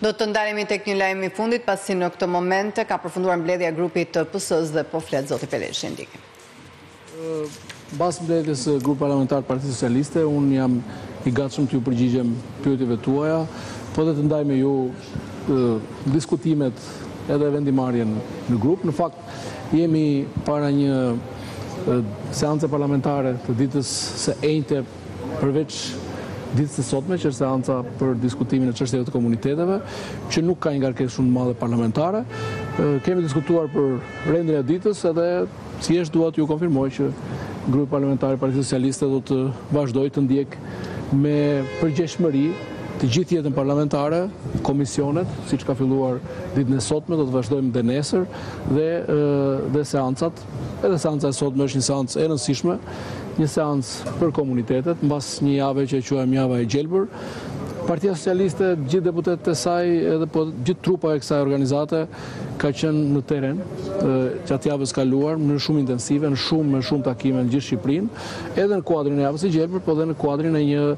Do të ndalemi tek një lajm i fundit, pasi në këtë moment ka përfunduar mbledhja e grupit të PS-s dhe po flet zoti Peleshi. Ndikim. Pas mbledhjes së grupit parlamentar të Partisë Socialiste, unë jam i gatshëm të ju përgjigjem pyetjeve tuaja, po dhe të ndaj me ju diskutimet edhe vendimarrjen në grup. Në fakt, jemi para një seance parlamentare të ditës së enjte përveç ditës së sotme, që është seanca për diskutimin e çështjeve të komuniteteve, që nuk ka një ngarkesë shumë madhe parlamentare. Kemi diskutuar për rendin e ditës edhe thjesht dua t'ju konfirmoj që grupi parlamentar i Partisë Socialiste do të vazhdojë të ndjek me përgjegjësi të gjithë jetën parlamentare, komisionet, siç ka filluar ditën e sotme, do të vazhdojmë dhe nesër dhe seancat. Edhe seanca e sotme është një seancë e rëndësishme, një seancë për komunitetet, mbas një jave që e quajmë java e gjelbër. Partia Socialiste, gjithë deputetët e saj edhe gjithë trupa e kësaj organizate ka qenë në teren gjatë javës kaluar në shumë intensive, në shumë takime në gjithë Shqipërinë, edhe në kuadrin e javës së gjelbër, por edhe në kuadrin e një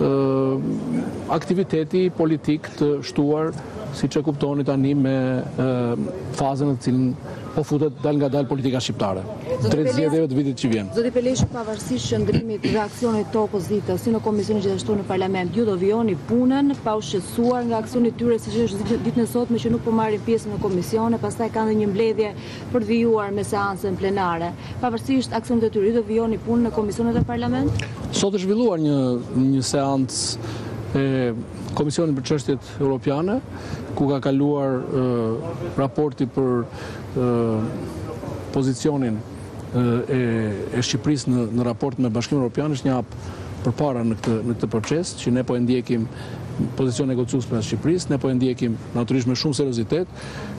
aktiviteti politik të shtuar, siç e kuptoni tani me fazën në cilën po futet dal nga dal politika shqiptare. Drejt zgjedhjeve të vitit që vjen. Zoti Peleshi, pavarësisht qëndrimit reaksionit të opozitës, si në komisionin gjithashtu në parlament, ju do vijoni punën pa u shqetësuar nga aksioni i tyre, siç është ditën e sotme që nuk po marrin pjesë në komisione, pastaj kanë një mbledhje për të vijuar me seancën plenare. Pavarësisht aksionit të tyre, ju do vijoni punën në komisionet e parlament? Sot është zhvilluar një seancë e Komisionin për çështjet europiane, ku ka kaluar raporti për pozicionin e Shqipërisë në raport me Bashkimin Evropian. Është një hap përpara në këtë proces, që ne po e ndjekim pozicionin negociues për Shqipërisë, ne po e ndjekim natyrisht me shumë seriozitet.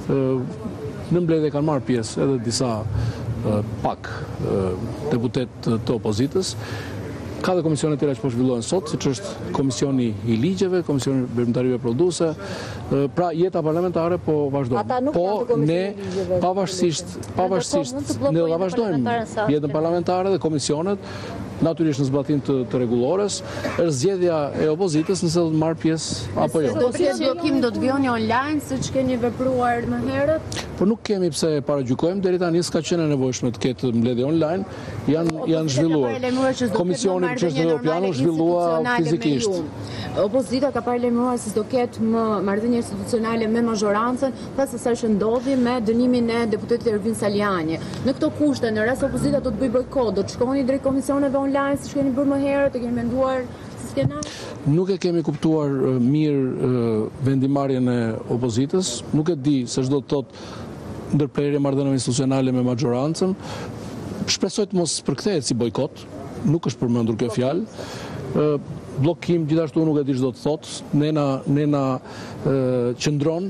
Në mbledhje kanë marrë pjesë edhe disa pak deputet të opozitës. Ka dhe komisione tjera që po zhvillohen sot, siç është komisioni i ligjeve, komisioni veprimtarive prodhuese. Pra jeta parlamentare po vazhdon. Po ne pavarësisht ne do ta vazhdojmë jetën parlamentare dhe komisionet, natyrisht në zbatim të rregullores. Është zgjedhja e opozitës nëse do të marrë pjesë apo jo. Do të ketë bllokim, do të vijoni online siç keni vepruar më herët? Po nuk kemi pse paragjykojmë, deri tani s'ka qenë e nevojshme të ketë mbledhje online, janë zhvilluar. Komisioni për çështjet europiane u zhvillua fizikisht. Opozita ka paralajmëruar se do ketë marrëdhënie institucionale me mazhorancën pas asaj që ndodhi me dënimin e deputetit Ervin Saliani. Në këto kushte, në rast se opozita do të bëjë bojkot, do të shkoni drejt komisioneve online siç keni bërë më herët, e keni menduar si skenar? Nuk e kemi kuptuar mirë vendimarrjen e opozitës, nuk e di se ç'do të thotë ndërprerje marrëdhënieve institucionale me majorancën. Shpresoj të mos përkthehet si bojkot, nuk është përmendur kjo fjalë. Bllokim gjithashtu nuk e di ç'do të thotë. Nena qëndron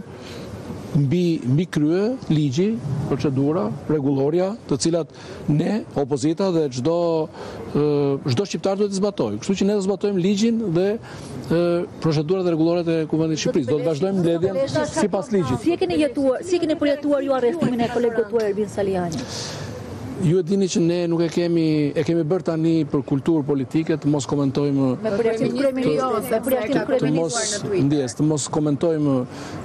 mbi krye ligji, procedura, rregulloria, të cilat ne, opozita dhe çdo shqiptar duhet të zbatojë. Kështu që ne do zbatojmë ligjin dhe procedurat dhe rregulloret e Kuvendit të Shqipërisë. Do të vazhdojmë mbledhjen sipas ligjit. Si e keni përjetuar ju arrestimin e kolegut tuaj Ervin Saliani? Ju e dini që ne nuk e kemi bërë tani për kulturë politike të mos komentojmë të mos komentojmë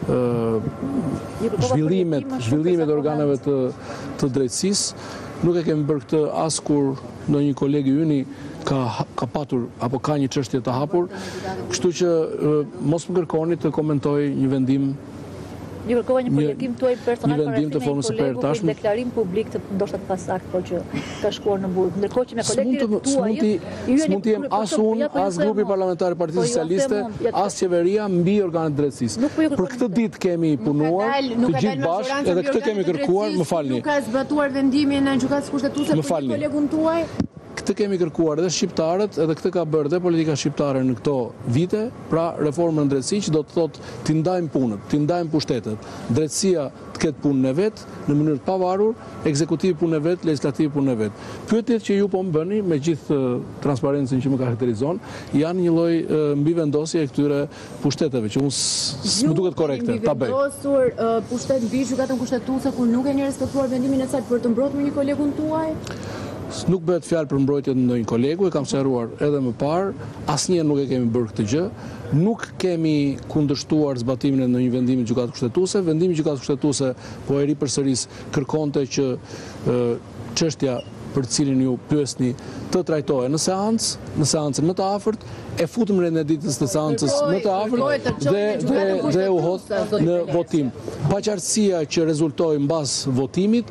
zhvillimet e organeve të drejtësisë. Nuk e kemi bërë këtë askur ndonjë kolegi yni ka patur apo ka një çështje të hapur. Kështu që mos më kërkoni të komentoj një vendim. Ju kërkova një përjetim tuaj personal për arrestimin e kolegut për deklarim publik të ndoshta të pasakt, por që ka shkuar në burg. Ndërkohë që me kolegët tuaj s'mund të jem as unë, as grupi parlamentar i Partisë Socialiste, as qeveria mbi organet drejtësisë. Për këtë ditë kemi punuar të gjithë bashkë, edhe këtë kemi kërkuar, më falni. Nuk ka zbatuar vendimin e gjykatës kushtetuese për kolegun tuaj? Këtë kemi kërkuar edhe shqiptarët, edhe këtë ka bërë dhe politika shqiptare në këto vite, pra reformën në drejtësi që do të thotë t'i ndajmë punët, t'i ndajmë pushtetet. Drejtësia të ketë punën e vet në mënyrë të pavarur, ekzekutivi punën e vet, legislativi punën e vet. Pyetjet që ju po më bëni me gjithë transparencën që më karakterizon, janë një lloj mbivendosje e këtyre pushteteve që unë s'më duket korrekte ta bëj. Ju mbivendosur pushtet mbi gjykatën kushtetuese ku nuk e keni respektuar vendimin e saj për të mbrojtur një kolegun tuaj? nuk bëhet fjalë për mbrojtjen e ndonjë kolegu, e kam sqaruar edhe më parë, asnjëherë nuk e kemi bërë këtë gjë. Nuk kemi kundërshtuar zbatimin e ndonjë vendimi të gjykatës kushtetuese. Vendimi i gjykatës kushtetuese po e ripërsëris kërkonte që çështja për të cilin ju pyesni të trajtohej në seancën më të afërt, e futëm në ditës të seancës më të afërt dhe u hodh në votim. Paqartësia që rezultoi mbas votimit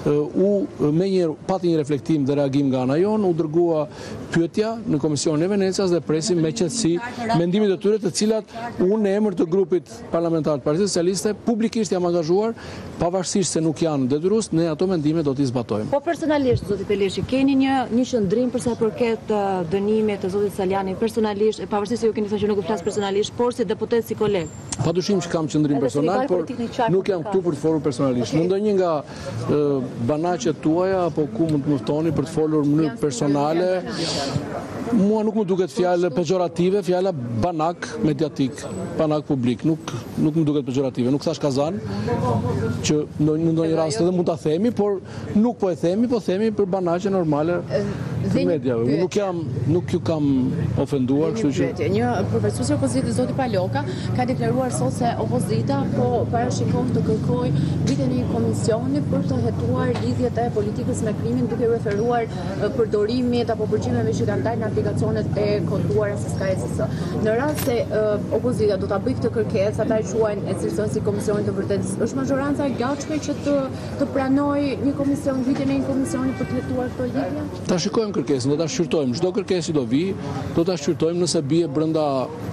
pati një reflektim dhe reagim nga ana jonë, u dërgua pyetja në Komisionin e Venecias dhe presim me qetësi mendimet e tyre, të cilat unë në emër të grupit parlamentar të Partisë Socialiste publikisht jam angazhuar, pavarësisht se nuk janë detyrues, ne ato mendime do t'i zbatojmë. Po personalisht, zoti Peleshi, keni një qëndrim për sa përket dënimit të zotit Saliani personalisht, pavarësisht se ju keni thënë që nuk u flas personalisht, por si deputet, si koleg. Padyshim që kam qëndrim personal, por nuk jam këtu për të folur personalisht. Në ndonjë nga banaqet tuaja, apo ku mund të më ftoni për të folur në mënyrë personale, mua nuk më duket fjalë pejorative, fjala banak mediatik, banak publik, nuk më duket pejorative. Nuk thash kazan, që në ndonjë rast edhe mund ta themi, por nuk po e themi, po themi për banaqe normale të mediave. Nuk ju kam ofenduar, kështu që një përfaqësues i opozitës, zoti Paloka, ka deklaruar sot se opozita po parashikon të kërkojë ngritjen e një komisioni për të hetuar lidhjet e politikës me krimin, duke referuar përdorimit apo përgjimeve që kanë dalë në aplikacionet e koduara si SKS. Në rast se opozita do ta bëjë këtë kërkesë, ata e quajnë e cilëson si komisionin të vërtetës. Është majoranca e gatshme që të pranojë një komision, ngritjen e një komisioni për të hetuar këto lidhje? Ta shikojmë kërkesën, do ta shqyrtojmë. Çdo kërkesë do vi, do ta shqyrtojmë nëse bie brenda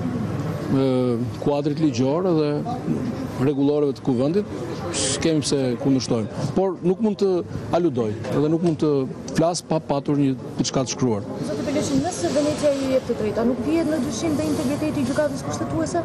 kuadrit ligjor dhe rregullorëve të kuvendit, s'kemi pse kundërshtojmë. Por nuk mund të aludoj, edhe nuk mund të flas pa patur një diçka të shkruar. Zoti Peleshi, nëse Venecia ju jep të drejta, nuk vihet në dyshim dhe integriteti i gjykatës kushtetuese?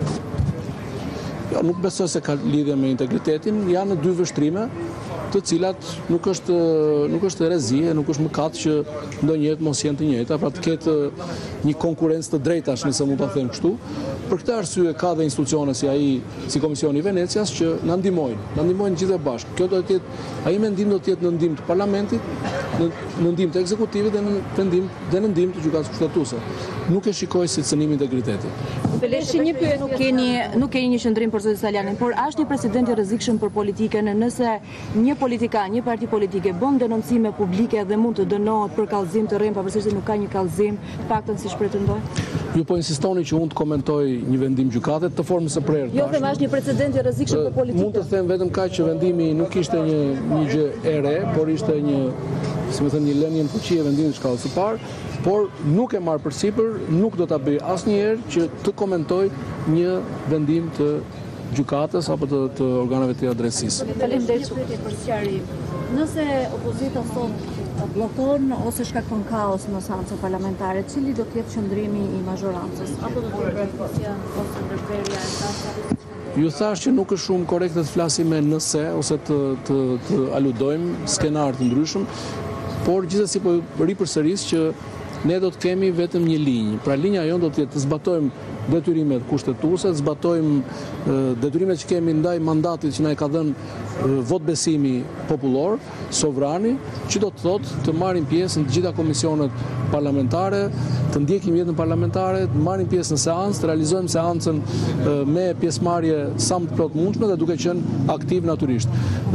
Jo, nuk besoj se ka lidhje me integritetin, janë dy vështrime, të cilat nuk është herezie, nuk është mëkat që ndonjëherë mos jenë të njëjta, pra të ketë një konkurrencë të drejtash, nëse mund ta them kështu. Për këtë arsye ka dhe institucione si si Komisioni i Venecias që na ndihmojnë gjithë e bashkë. Kjo do të jetë, ai mendim do të jetë në ndihmë të Parlamentit, në ndihmë të ekzekutivit dhe në ndihmë të gjykatës kushtetuese. Nuk e shikoj si cënim integriteti. Peleshi, një pyetje, nuk keni një qëndrim për zotin Salianin, por është një precedent i rrezikshëm për politikën nëse një politikan, një parti politike bën denoncime publike dhe mund të dënohet për kallëzim të rrem, pavarësisht se nuk ka një kallëzim, të paktën siç pretendoj? Ju po insistoni që unë të komentoj një vendim gjykate të formës së prerë. Jo, them është një precedent i rrezikshëm për politikën. Mund të them vetëm kaq që vendimi nuk ishte një gjë e re, por ishte një lënje në fuqi e vendimit të shkallës së parë, por nuk e marr përsipër, nuk do ta bëj asnjëherë që të komentoj një vendim të gjykatës apo të organeve të drejtësisë. Faleminderit për sqarim. Nëse opozita sot bllokon ose shkakton kaos në seancën parlamentare, cili do të jetë qëndrimi i majorancës? Apo do të jetë përfaqësia ose ndërprerja e tasave? Ju thash që nuk është shumë korrekte të flasim me nëse ose të aludojmë skenar të ndryshëm, por gjithsesi po ripërsëris që ne do të kemi vetëm një linjë. Pra linja jonë do të jetë të zbatojmë detyrimet kushtetuese, të zbatojmë detyrimet që kemi ndaj mandatit që na e ka dhënë votbesimi popullor, sovrani, që do të thotë të marrim pjesë në të gjitha komisionet parlamentare, të ndjekim jetën parlamentare, të marrim pjesë në seancë, të realizojmë seancën me pjesëmarrje sa më të plot mundshme dhe duke qenë aktiv natyrisht.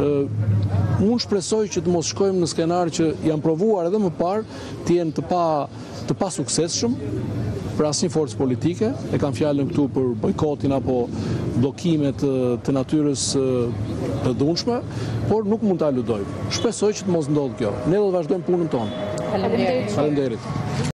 Unë shpresoj që të mos shkojmë në skenar që janë provuar edhe më parë të jenë të pa suksesshëm për asnjë forcë politike, e kam fjalën këtu për bojkotin apo bllokimet të natyrës të dhunshme, por nuk mund ta aludoj. Shpresoj që të mos ndodhë kjo. Ne do të vazhdojmë punën tonë. Faleminderit. Faleminderit.